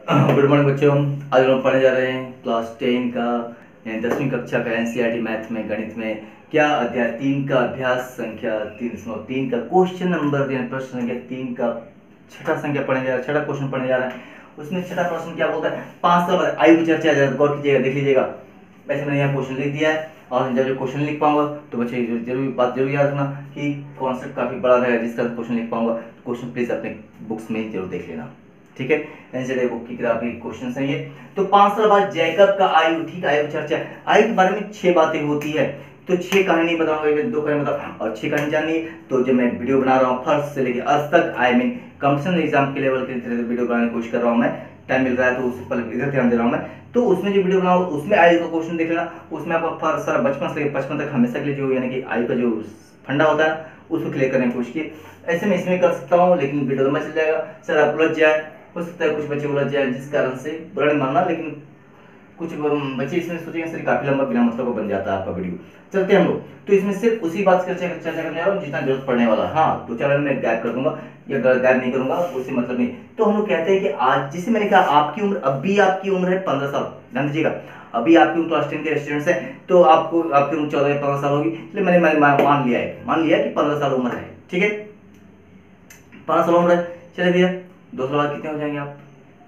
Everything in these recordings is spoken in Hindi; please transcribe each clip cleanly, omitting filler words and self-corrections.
गुड मॉर्निंग बच्चों। आज हम पढ़ने जा रहे हैं क्लास 10 का यानी 10वीं कक्षा का एनसीईआरटी मैथ में गणित में क्या अध्याय 3 का अभ्यास संख्या 3.3 का क्वेश्चन नंबर यानी प्रश्न संख्या 3 का छठा संख्या पढ़ने जा रहा है, छठा क्वेश्चन पढ़ने जा रहे हैं। उसमें छठा प्रश्न क्या बोलता है, 5 साल बाद आयु की चर्चा गौर कीजिएगा, देख लीजिएगा। वैसे मैंने यहाँ क्वेश्चन लिख दिया है और जब जो क्वेश्चन लिख पाऊंगा तो बच्चे जरूर याद रखना कि कॉन्सेप्ट काफी बड़ा रहेगा। जिसका क्वेश्चन लिख पाऊंगा क्वेश्चन प्लीज अपने बुक्स में जरूर देख लेना, ठीक है। एनसीईआरटी बुक की किताब के क्वेश्चन है ये। तो 5 साल बाद जैकब का आयु, ठीक, आयु चर्चा। आयु के बारे में 6 बातें होती है, तो 6 कहानी नहीं बताऊंगा, 2 कहानी बताऊंगा और 6 कहानी जाननी है। तो जब मैं वीडियो बना रहा हूँ फर्स्ट से लेकर अर्थ तक, आई मीन कंपटीशन एग्जाम के लेवल के तरह वीडियो बनाने की कोशिश कर रहा हूँ मैं, टाइम मिल रहा है तो उससे पहले इधर ध्यान दे रहा हूँ मैं। तो उसमें जो वीडियो बनाऊँ उसमें आयु का क्वेश्चन देख लेना। उसमें आपको फर्स्ट सारा बचपन से लेकर 55 तक हमेशा के लिए जो यानी कि आयु का जो फंडा होता है उसको क्लियर करने की कोशिश की। ऐसे में इसमें कर सकता हूँ लेकिन वीडियो लंबा चल जाएगा, सर आप उलझ जाए, हो सकता है कुछ बच्चे उलझ जाए, जिस कारण से बुरा नहीं मानना, लेकिन कुछ बच्चे इसमें सोचेंगे सर काफी लंबा बिना मतलब का बन जाता है आपका वीडियो। चलते हैं हम लोग। तो इसमें सिर्फ उसी बात की चर्चा करने जा रहा हूँ जितना जरूरत पड़ने वाला। हाँ, 2-4 लाइन में गायब कर दूंगा या गायब नहीं करूंगा, उससे मतलब नहीं। तो हम लोग कहते हैं कि आज जिसे मैंने कहा आपकी उम्र, अभी आपकी उम्र है 15 साल, ध्यान दीजिएगा। अभी आपकी उम्र क्लास 10 के स्टूडेंट्स है तो आपको आपकी उम्र 14 या 15 साल होगी, इसलिए मैंने मान लिया कि 15 साल उम्र है, ठीक है। 15 साल उम्र है। चलिए भैया 2 साल बाद कितने हो जाएंगे आप?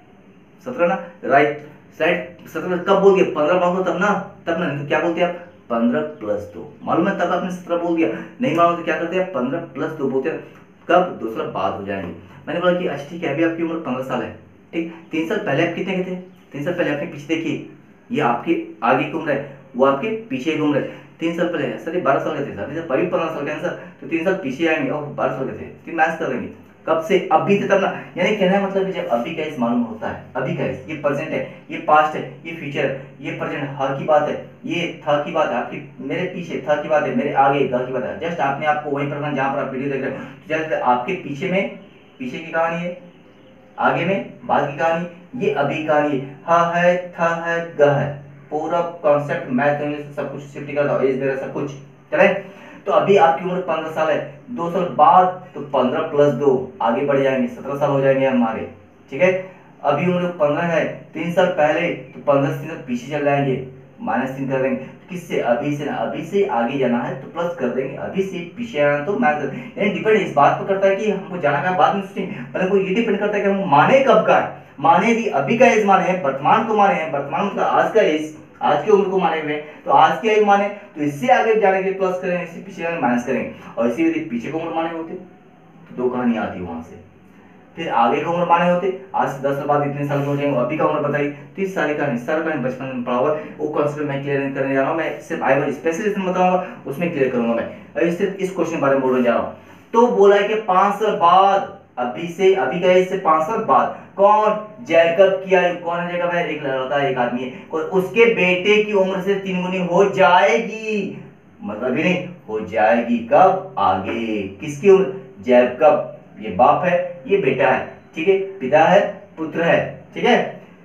17 ना, राइट। राइट, 17 कब बोल दिया? 15 मांगो तब ना, तब ना, तो क्या बोलते हैं आप? 15 + 2 मालूम है, तब आपने 17 बोल दिया। नहीं मालूम तो क्या करते हैं? 15 + 2 बोलते हैं। कब? 2 साल बाद हो जाएंगे। मैंने बोला कि अच्छा ठीक है, अभी आपकी उम्र 15 साल है, ठीक। 3 साल पहले आप कितने के थे? 3 साल पहले आपने पीछे देखिए, ये आपके आगे की उम्र है, वो आपके पीछे की उम्र है। 3 साल पहले सर ये 12 साल के थे सर, अभी 15 साल के हैं सर, तो 3 साल पीछे आएंगे और 12 साल के थे, 3 मैच कर देंगे। कब से? अभी से, तब ना। यानी कहना है मतलब कि जब अभी का इस मालूम होता है, अभी का इस, ये प्रेजेंट है, ये पास्ट है, ये फ्यूचर है, ये प्रेजेंट हा की बात है, ये था की बात है, आपकी मेरे पीछे था की बात है, मेरे आगे गा की बात है। जस्ट आपने आपको वहीं पर जहां पर आप वीडियो देख रहे हो, जस्ट आपके पीछे में पीछे की कहानी है, आगे में बाद की कहानी, ये अभी कहानी है। हा है, था है, ग है, पूरा कॉन्सेप्ट मैथ इंग्लिश सब कुछ शिफ्ट कर दो, एज वगैरह सब कुछ चले। तो अभी आपकी उम्र 15 साल है, 2 साल बाद तो 15 + 2 आगे बढ़ जाएंगे, 17 साल हो जाएंगे हमारे, ठीक है। अभी उम्र 15 है, 3 साल पहले तो 15 से 3 साल पीछे चल जाएंगे, -3 कर देंगे। किससे? अभी से ना, अभी से आगे जाना है तो प्लस कर देंगे, अभी से पीछे आना तो माइनस। यानी डिपेंड इस बात पर करता है कि हमको जाना का बाद में सोचेंगे, मतलब को ये डिपेंड करता है कि हम माने कब का है। माने भी अभी का एज माने हैं, वर्तमान को माने हैं, वर्तमान मतलब आज का एज, आज की उम्र को माने हुए, तो आज की आयु माने तो इससे आगे जाने के लिए प्लस करेंगे, इससे पीछे जाने माइनस करेंगे, और इसी यदि पीछे को उम्र माने होते तो 2 कहानी आती वहां से। फिर आगे का उम्र माने होते, आज से 10 साल बाद इतने साल के हो जाएंगे, अभी का उम्र बताइए, 30 साल का नहीं, सारा का बचपन में पढ़ा हुआ वो कॉन्सेप्ट मैं क्लियर करने जा रहा हूँ। मैं सिर्फ आई स्पेशलिस्ट बताऊंगा, उसमें क्लियर करूंगा मैं। सिर्फ इस क्वेश्चन के बारे में बोलने जा रहा हूँ। तो बोला है कि 5 साल बाद, अभी से, अभी का एज से 5 साल बाद कौन? जैकब की आयु, कौन है जैकब? है एक लड़का है, एक आदमी है, उसके बेटे की उम्र से 3 गुनी हो जाएगी, मतलब भी नहीं हो जाएगी, कब? आगे। किसकी उम्र? जैकब, ये बाप है, ये बेटा है, ठीक है, पिता है, पुत्र है, ठीक है।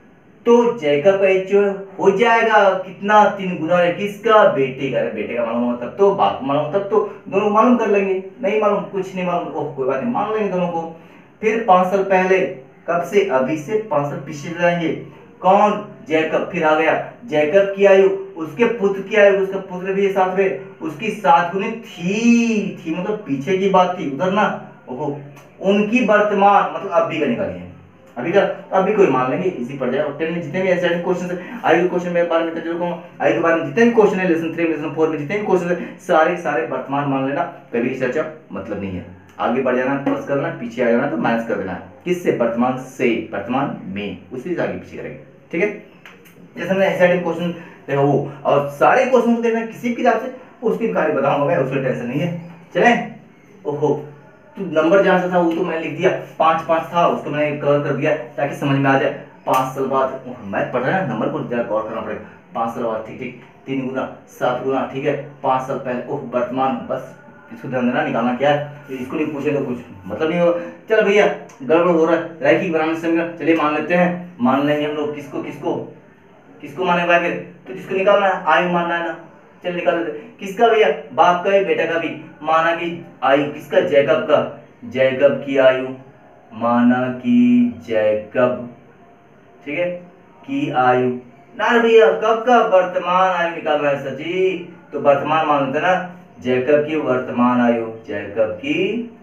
तो जैकब का एज जो हो जाएगा कितना? 3 गुना है, किसका? बेटे का। बेटे का मालूम हो तब तो, बाप को मालूम तब तो, दोनों मालूम कर लेंगे। नहीं मालूम, कुछ नहीं मालूम, ओह कोई बात नहीं, मान लेंगे दोनों को। फिर 5 साल पहले, कब से? अभी से 5 साल पीछे जाएंगे, कौन? जैकब। फिर आ गया जैकब की आयु, उसके पुत्र की आयु, उसका पुत्र भी साथ में, उसकी 7 गुनी थी मतलब पीछे की बात थी उधर ना, ओहो, उनकी वर्तमान मतलब अभी का निकालिए, अभी का, तो अभी कोई मान लेंगे, इजी पड़ जाएगा। 10 में जितने भी ऐसे क्वेश्चन है, आयु के क्वेश्चन में बारे में जरूर कहूंगा, आयु के बारे में जितने भी क्वेश्चन है, लेसन 3 लेसन 4 में जितने भी क्वेश्चन है, सारे वर्तमान मान लेना, कभी चर्चा मतलब नहीं है। आगे बढ़ जाना, प्लस करना, पीछे आ जाना तो माइनस कर देना। किससे? वर्तमान से, वर्तमान में, उसी से आगे पीछे करेंगे, ठीक है। जैसे हमने ऐसे क्वेश्चन देखा वो, और सारे क्वेश्चन को देखना किसी किताब से, उसकी कार्य बताऊंगा मैं, उसमें टेंशन नहीं है, चले। ओहो, तो नंबर जहां से था वो तो मैंने लिख दिया, 5 था, उसको मैंने कवर कर दिया ताकि समझ में आ जाए। 5 साल बाद, मैथ पढ़ रहे हैं, नंबर को जरा गौर करना पड़ेगा। 5 साल बाद, ठीक ठीक, 3 गुना, 7 गुना, ठीक है। 5 साल पहले, ओह वर्तमान, बस इसको ध्यान देना, निकालना क्या है, इसको नहीं पूछे तो कुछ मतलब नहीं होगा। चल भैया गड़बड़ हो रहा है, रैखिक बनाने से चलिए मान लेते हैं, मान लेंगे हम लोग, किसको किसको किसको माने भाई? फिर तो जिसको निकालना है आयु मानना है ना, चल निकाल देते। किसका भैया? बाप का भी बेटा का भी, माना कि आयु किसका? जैकब का, जैकब की आयु, माना कि जैकब ठीक है, की आयु ना रे भैया, कब का वर्तमान आयु निकाल रहा है सर जी, तो वर्तमान मान लेते ना, जैकब की वर्तमान आयु, जैकब की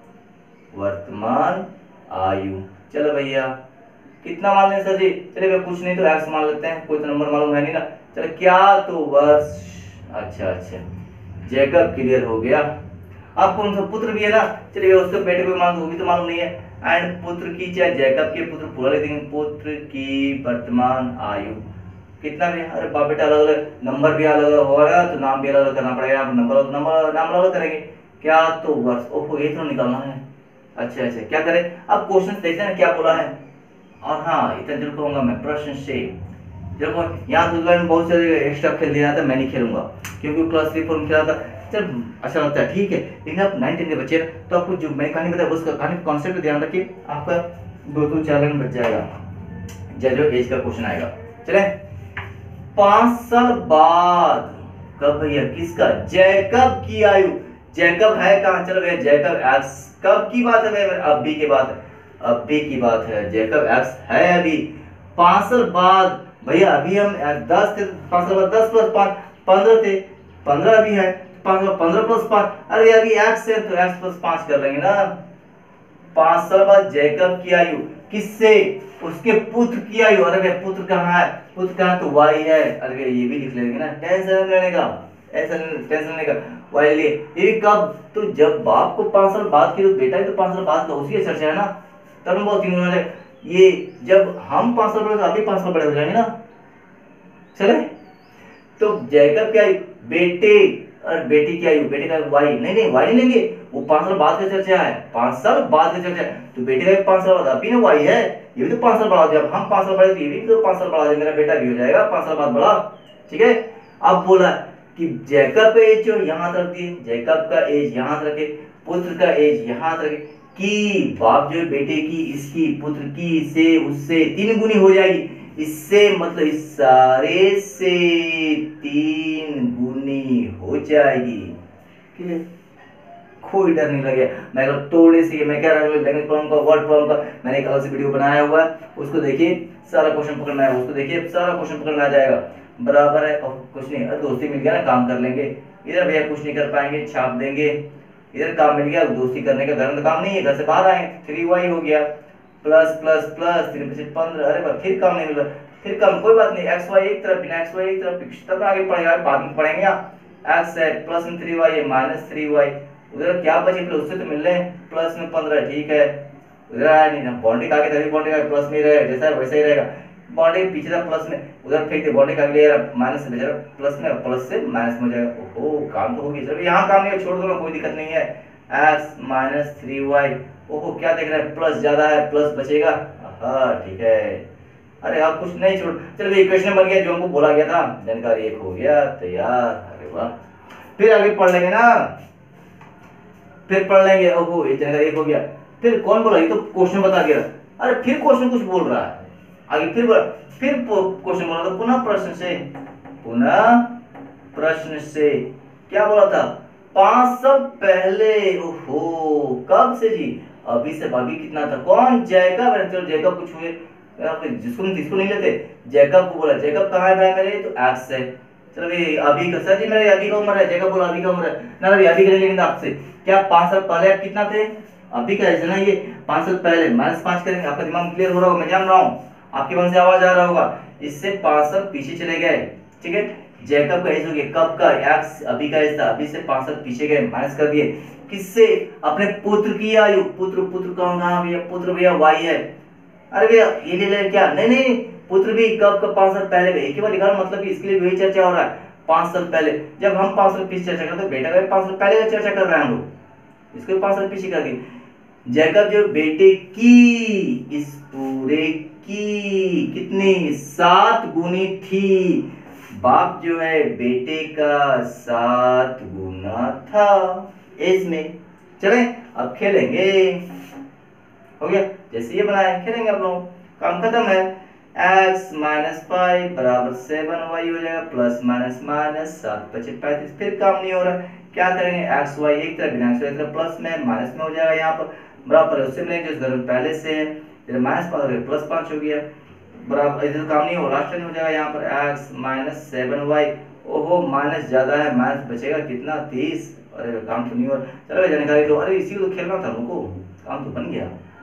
वर्तमान आयु। चलो भैया कितना मान लें सर जी, चलिए भैया कुछ नहीं तो एक्स मान लेते हैं, कोई तो नंबर मालूम है नहीं ना। चलो क्या तो वर्ष, अच्छा अच्छा जैकब क्लियर हो गया। आपको उनका पुत्र भी है ना, चलिए उसके बेटे को मान, वो भी तो मालूम नहीं है। एंड पुत्र की, चाहे जैकब के पुत्र पूरा लिख देंगे, पुत्र की वर्तमान आयु कितना भी, अरे बाप बेटा अलग अलग नंबर भी अलग अलग होगा ना, तो नाम भी अलग अलग करना पड़ेगा, नंबर नंबर नाम अलग करेंगे। क्या तो वर्ष, ओहो ये तो निकालना है। अच्छा अच्छा क्या करें, अब क्वेश्चन देखते हैं क्या बोला है। और हाँ इतना जरूर कहूंगा मैं, प्रश्न से देखो यहाँ दूसरा में बहुत सारे एक्स्ट्रा खेल दिया था, मैं नहीं खेलूंगा क्योंकि क्लास 3-4 में खेला था, चल अच्छा लगता है ठीक है। लेकिन आप 9-10 के बच्चे तो आपको जो मैं कहानी बताया उसका कहानी कॉन्सेप्ट ध्यान रखिए, आपका 2-4 लाइन बच जाएगा जो एज का क्वेश्चन आएगा। चले 5 साल बाद, कब भैया, किसका, जैकब की आयु, जैकब है कहाँ, चलो भैया जैकब एक्स, कब की बात है भैया, अभी की बात है, अभी की बात है, जैकब एक्स है अभी। 5 साल बाद भैया, अभी हम 10 थे, 5 साल बाद 10 प्लस 5 15 थे, 15 अभी है, 15 प्लस 5, अरे अभी एक्स है तो एक्स प्लस 5 कर लेंगे ना। 5 साल बाद जैकब की आयु, किससे, उसके पुत्र की आयु, अरे भैया पुत्र कहाँ है, पुत्र कहाँ तो वाई है, अरे भैया ये भी लिख लेंगे ना, टेंशन लेने का, ऐसा टेंशन लेने का, वाई लिए ये कब, तो जब बाप को 5 साल बाद की, तो बेटा भी तो 5 साल बाद का, उसी की चर्चा है ना, तब हम बहुत तीनों वाले, ये जब हम 5 साल बड़े, अभी 5 साल बड़े हो जाएंगे ना। चले तो जैकब क्या, बेटे और बेटी की आयु, बेटे का वाई, नहीं नहीं वाई नहीं लेंगे, वो 5 साल बाद का चर्चा है, 5 साल बाद का चर्चा है, तो बेटे का भी 5 साल बाद, अभी ना वाई है, ये भी तो 5 साल बड़ा हो, जब हम 5 साल बड़े तो ये भी तो 5 साल बड़ा हो जाएगा, मेरा बेटा भी हो जाएगा 5 साल बाद बड़ा। ठीक है, अब बोला कि जैकब का एज जो यहाँ रख दिए, जैकब का एज यहाँ रखे, पुत्र का एज यहाँ रखे, कि बाप जो बेटे की, इसकी पुत्र की से उससे 3 गुनी हो जाएगी, इससे मतलब इस सारे से 3 गुनी हो जाएगी। कोई डर नहीं लगे, मैं थोड़े से मैं कह रहा हूँ लैंग्वेज प्रॉब्लम का, वर्ड प्रॉब्लम का मैंने एक अलग से वीडियो बनाया हुआ है, उसको देखिए सारा क्वेश्चन पकड़ना है, उसको देखिए सारा क्वेश्चन पकड़ना आ जाएगा, बराबर है। और कुछ नहीं, अरे दोस्ती मिल गया ना काम कर लेंगे, इधर भैया कुछ नहीं कर पाएंगे, छाप देंगे, इधर काम मिल गया, दोस्ती करने का, घर में काम नहीं है, घर से बाहर आए, 3y हो गया, प्लस प्लस प्लस 3 15, अरे फिर काम नहीं मिला, फिर काम, कोई बात नहीं, एक्स वाई एक तरफ, बिना एक्स वाई एक तरफ, तब आगे पढ़ेगा, बाद में पढ़ेंगे। एक्स है प्लस में 3y है माइनस 3y, उधर क्या बचे, फिर उससे तो मिल रहे हैं, प्लस में 15 ठीक है, उधर आया नहीं ना, बाउंड्री का आगे तभी बाउंड्री का प्लस में रहेगा, जैसा वैसा ही रहेगा, बाउंड्री पीछे था प्लस में, उधर फेंक दे, बाउंड्री का आगे ले माइनस से भेजा प्लस में, प्लस से माइनस में हो जाएगा, ओहो काम तो होगी, चलो यहाँ काम नहीं, छोड़ दो ना, कोई दिक्कत नहीं है। एक्स माइनस 3y, ओहो क्या देख रहे हैं, प्लस ज्यादा है, प्लस बचेगा, हाँ ठीक है, अरे आप कुछ नहीं छोड़, चलो इक्वेशन बन गया जो हमको बोला गया था, जानकारी एक हो गया तैयार, अरे वाह, फिर आगे पढ़ लेंगे ना, फिर पढ़ लेंगे, ओहो ये जानकारी एक हो गया, फिर कौन बोला, ये तो क्वेश्चन बता दिया, अरे फिर क्वेश्चन कुछ बोल रहा है आगे, फिर क्वेश्चन बोला था, पुनः प्रश्न से, पुनः प्रश्न से क्या बोला था, 5 साल पहले, ओहो कब से जी, अभी से, अभी कितना था, कौन, जैकब है, चलो जैकब कुछ हुए, जिसको नहीं लेते, जैकब को बोला, जैकब कहाँ है भाई मेरे, तो एक्स है, चलो भाई अभी का, सर जी मेरे अभी का उम्र है, जैकब बोला अभी का उम्र है ना, अभी अभी करेंगे, लेकिन आपसे क्या 5 साल पहले आप कितना थे, अभी का है ना, ये 5 साल पहले माइनस 5 करेंगे, आपका दिमाग क्लियर हो रहा होगा, मैं जान रहा हूँ, आपके मन से आवाज आ रहा होगा, इससे 5 साल पीछे चले गए, ठीक है, जैकब का एज हो गया, कब का, एक्स अभी का एज था, अभी से 5 साल पीछे गए, माइनस कर दिए, किससे, अपने पुत्र की आयु, पुत्र कहाँ भैया, पुत्र भैया वाई है, अरे भैया ये ले ले क्या, नहीं नहीं पुत्र भी कब का, 5 साल पहले, एक ही बार लिखा, मतलब कि इसके लिए वही चर्चा हो रहा है, 5 साल पहले, जब हम 5 साल पीछे चर्चा करते, बेटा का 5 साल पहले का चर्चा कर रहे हैं हम लोग, इसको 5 साल पीछे कर दिए, जैकब जो बेटे की, इस पूरे की कितनी, 7 गुनी थी, बाप जो है बेटे का 7 गुना था एज में। चले अब खेलेंगे, हो गया, जैसे ये बनाए खेलेंगे आप लोग, काम खत्म है, x माइनस 5 बराबर 7y हो जाएगा, प्लस माइनस माइनस 7 5 35, फिर काम नहीं हो रहा, क्या करेंगे, एक्स वाई एक तरफ, बिना एक्स वाई एक तरफ, प्लस में माइनस में हो जाएगा, यहाँ पर बराबर उससे मिलेंगे जो घर में पहले से है, फिर माइनस 5 प्लस 5 हो गया, बराबर, इधर काम नहीं हो, लास्ट लाइन हो जाएगा यहाँ पर x माइनस 7y। ओहो माइनस ज्यादा है, माइनस बचेगा कितना 30। अरे काम तो नहीं हो रहा, चलो जानकारी दो। अरे इसी को तो खेलना था हमको, काम तो बन गया,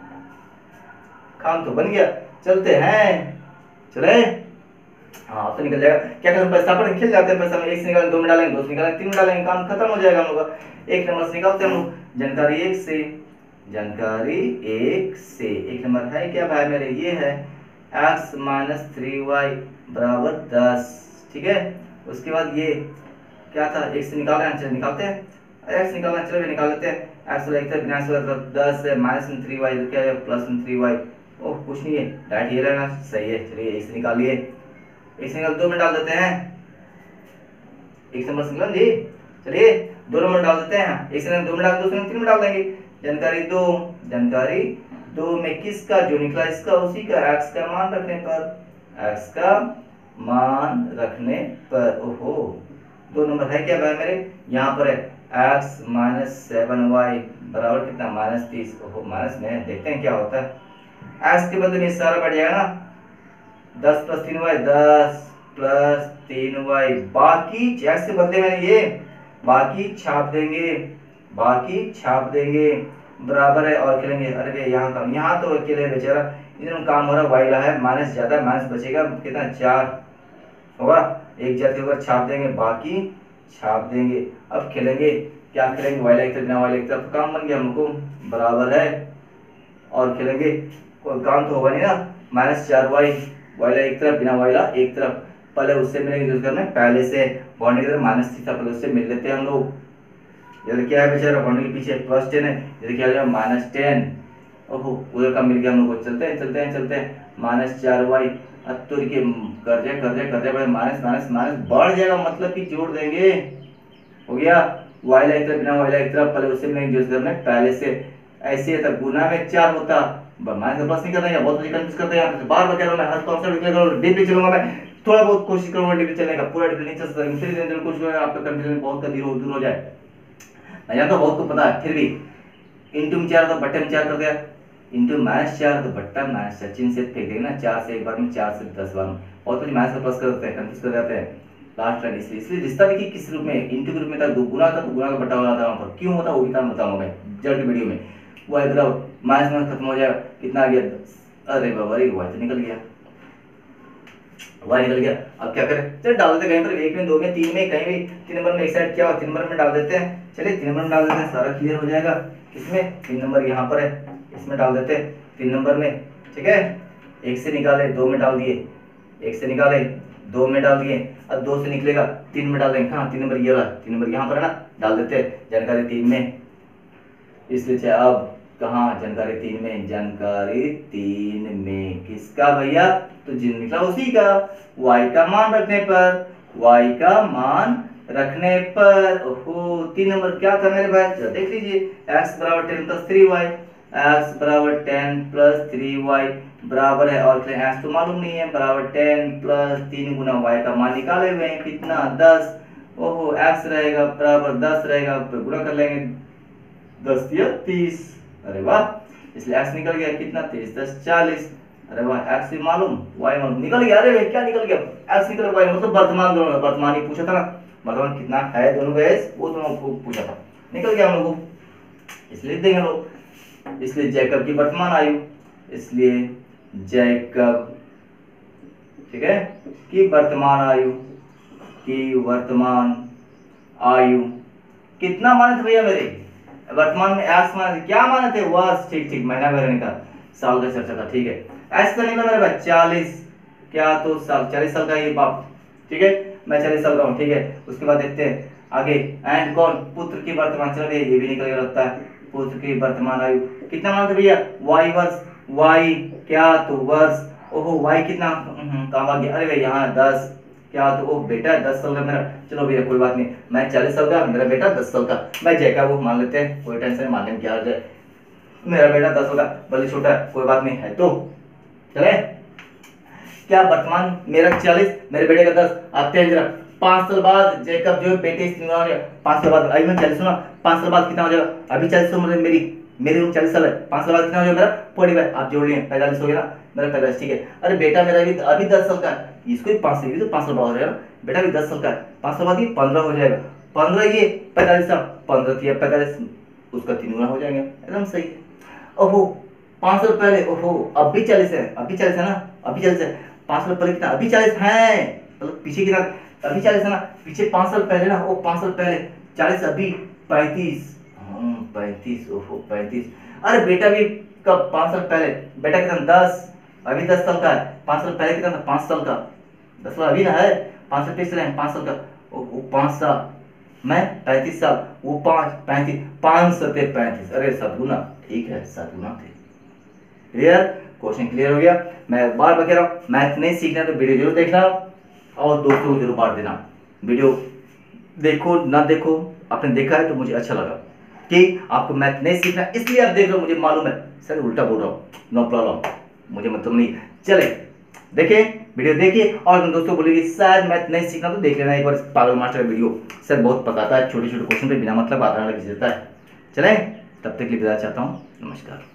काम तो बन गया, चलते हैं चले। हाँ तो निकल जाएगा, क्या करें पैसा पर खेल जाते हैं, पैसा में एक से निकालेंगे 2 में डालेंगे, 2 से निकालेंगे 3 में डालेंगे, काम खत्म हो जाएगा हम लोग का। एक नंबर से निकालते हैं हम लोग, जानकारी एक से, जानकारी एक से एक नंबर है क्या भाई मेरे, ये है x माइनस 3y बराबर 10। ठीक है, उसके बाद ये क्या था, एक से निकाल रहे हैं, चलो निकालते हैं, x निकालना, चलो निकाल लेते हैं। x वाला एक तरफ बिना से 10 है, माइनस में 3y क्या है, प्लस में 3y। ओह कुछ नहीं है, डायरेक्ट ये रहना सही है। चलिए एक से निकाल लिए, एक से निकाल 2 में डाल देते हैं, एक से नंबर निकाल जी। चलिए 2 नंबर डाल देते हैं, एक से 2 में डाल, 2 से 3 में डाल देंगे। जानकारी 2, जानकारी 2 में किसका जो निकला इसका, उसी का x का मान रखने पर, x का मान रखने पर। ओहो 2 नंबर है क्या भाई मेरे, यहाँ पर है x माइनस 7y बराबर कितना, माइनस 30। ओहो माइनस में, देखते हैं क्या होता है, x के बदले में सारा बढ़ जाएगा ना, 10 प्लस 3y 10 प्लस 3y, बाकी x के बदले में ये बाकी छाप देंगे, बाकी छाप देंगे, बराबर है और खेलेंगे। अरे भैया यहाँ काम, यहाँ तो अकेले बेचारा इधर काम हो रहा, वाई ला है, माइनस ज्यादा, माइनस बचेगा कितना 4 होगा, एक जाते ऊपर छाप देंगे, बाकी छाप देंगे। अब खेलेंगे, क्या खेलेंगे, वाई ला एक तरफ बिना वाई ला एक तरफ, काम बन गया हमको, बराबर है और खेलेंगे, कोई काम तो होगा नहीं ना, माइनस 4y, वाई ला एक तरफ बिना वाई ला एक तरफ, पहले उससे मिलेंगे यूज करना, पहले से बाउंड्री की तरफ माइनस थी था, पहले उससे मिल लेते हैं हम लोग। इधर क्या है बेचारा, बाउंड्री के पीछे प्लस 10 है, इधर क्या हो जाएगा माइनस 10। ओहो उधर का मिल गया हम लोग को, चलते हैं चलते हैं चलते हैं, माइनस 4y, अब तो के कर जाए बड़े, माइनस माइनस माइनस बढ़ जाएगा, मतलब कि जोड़ देंगे, हो गया। वाई ला एक तरफ बिना वाई ला एक तरफ, पहले उससे मिलेंगे यूज करना, पहले से ऐसे था, गुना में 4 होता, माइनस प्लस नहीं करना है, बहुत कंफ्यूज करते हैं, बार बार कह रहा हूं मैं, हर कॉन्सेप्ट निकलेगा, डीपली चलूंगा मैं, थोड़ा बहुत कोशिश करूंगा डीपली चलने का, पूरा डीपली नहीं चल सकता, फिर कुछ आपका कंफ्यूजन बहुत का दूर हो जाए, मैं जानता हूं बहुत को पता है, फिर भी इंटू में 4 तो बट्टे में 4 कर दिया, इंटू माइनस 4 तो बट्टा माइनस 4, चिन्ह से फेंक देंगे ना, 4 से एक बार में, 4 से 10 बार में, और कुछ माइनस प्लस कर देते हैं, कंफ्यूज कर जाते हैं लास्ट लाइन। इसलिए रिश्ता देखिए किस रूप में, इंटू के रूप में था, गुना था तो गुना का बट्टा वाला था वहां पर, क्यों होता वो भी काम बताऊंगा मैं जल्द की वीडियो में। वो है बराबर माइनस माइनस खत्म हो जाएगा, कितना आ गया, अरे बाबा रे वाई तो निकल गया, वाई निकल गया। अब क्या करें, चलिए डाल देते कहीं पर, 1 में 2 में 3 में, कहीं भी 3 नंबर में एक साइड क्या हो, 3 नंबर में डाल देते हैं। चलिए 3 नंबर में डाल देते हैं, सारा क्लियर हो जाएगा। किसमें, 3 नंबर यहाँ पर है, इसमें डाल देते हैं 3 नंबर में। ठीक है, 1 से निकाले 2 में डाल दिए, 1 से निकाले 2 में डाल दिए, अब 2 से निकलेगा 3 में डाल देंगे, कहाँ 3 नंबर ये वाला, 3 नंबर यहाँ पर है ना, डाल देते हैं जानकारी 3 में। इसलिए अब कहाँ, जानकारी 3 में, जानकारी 3 में किसका भैया, तो जिन निकला उसी का, y का मान रखने पर, y का मान रखने पर। ओहो 3 नंबर क्या था मेरे भाई, जरा देख लीजिए, x बराबर 10 प्लस 3y, x बराबर 10 प्लस 3y बराबर है, और x तो मालूम नहीं है, बराबर 10 प्लस 3 गुना y का मान निकाले हुए हैं कितना 10। ओहो x रहेगा बराबर 10 रहेगा, गुणा कर लेंगे 10 या 30, अरे वाह, इसलिए x निकल गया कितना 30 10 40, अरे वाह x भी मालूम y मालूम, निकल गया। अरे भाई क्या निकल गया, x निकल गया, मतलब वर्तमान, दोनों वर्तमान ही पूछा था ना, वर्तमान कितना है दोनों का एज, वो दोनों को पूछा था, निकल गया हम लोगों को, इसलिए देंगे लोग। इसलिए जैकब की वर्तमान आयु, इसलिए जैकब, ठीक है, की वर्तमान आयु, की वर्तमान आयु कितना माने थे भैया मेरे, वर्तमान में एक्स माने थे, क्या माने थे, वर्ष, ठीक ठीक, महीना वगैरह का, साल का चर्चा था, ठीक है। एक्स का निकला मेरे भाई 40, क्या तो साल, 40 साल का ये बाप, ठीक है, मैं 40 साल का हूँ, ठीक है। उसके बाद देखते हैं आगे, एंड कौन, पुत्र की वर्तमान, चलो भैया ये भी निकल गया लगता है, पुत्र की वर्तमान आयु कितना माने थे भैया, वाई वर्ष, वाई क्या तो वर्ष, ओहो वाई कितना काम आ गया, अरे भाई यहाँ 10, क्या तो ओ बेटा 10 साल का मेरा, चलो भैया कोई बात नहीं, मैं 40 साल का, मेरा बेटा 10 साल का, मैं जय का वो मान लेते हैं, कोई टेंशन नहीं, मानने में क्या है, मेरा बेटा 10 साल का, भले छोटा है कोई बात नहीं है, तो चले क्या, वर्तमान मेरा 40, मेरे बेटे का 10, आते हैं जरा 5 साल बाद जैकब जो बेटे 5 साल बाद, अभी मैं 40 हूं ना, 5 साल बाद कितना हो जाएगा, अभी 40 उम्र है मेरी, मेरी उम्र 40 साल है, 5 साल बाद कितना हो जाएगा मेरा 45, आप जोड़ लिए 45 हो गया ना, मेरा 45, ठीक है। अरे बेटा मेरा अभी 10 साल का है, इसको भी 5 से तो 5 साल बड़ा हो जाएगा, बेटा भी 10 साल का है, 5 साल बाद ये 15 हो जाएगा, 15 ये 45 साल, 15 थी 45, उसका 3 गुना हो जाएगा, एकदम सही है। ओहो 5 साल पहले, ओहो अब भी 40 है, अब भी 40 है ना, अभी 40 है, 5 साल पहले कितना, अभी 40 है, मतलब पीछे कितना, अभी 40 है ना, पीछे 5 साल पहले ना, वो 5 साल पहले 40, अभी 35, 35, ओहो 35। अरे बेटा भी कब 5 साल पहले, बेटा कितना 10, अभी 10 साल का है, 5 साल पहले कितना था 5 साल का, 10 साल अभी ना है, 5 साल पिछले हैं 5 साल का, वो 5 साल, मैं 35 साल, वो 5 35, 5 सते 35, अरे 7 गुना, ठीक है 7 गुना थे। क्लियर, क्वेश्चन क्लियर हो गया। मैं बार बार कह रहा हूँ, मैथ नहीं सीखना तो वीडियो जरूर देखना और दोस्तों को जरूर बांट देना। वीडियो देखो ना देखो, आपने देखा है तो मुझे अच्छा लगा कि आपको मैथ नहीं सीखना, इसलिए आप देख रहे हो, मुझे मालूम है सर उल्टा बोल रहा हूँ, नो प्रॉब्लम, मुझे मतलब नहीं। चले देखिए, वीडियो देखिए, और अपने दोस्तों बोलिए शायद मैथ नहीं सीखना तो देख लेना एक बार पागल मास्टर का वीडियो, सर बहुत पकाता है, छोटे छोटे क्वेश्चन पे बिना मतलब आधा घंटा खींच देता है। चले तब तक के लिए विदा चाहता हूँ, नमस्कार।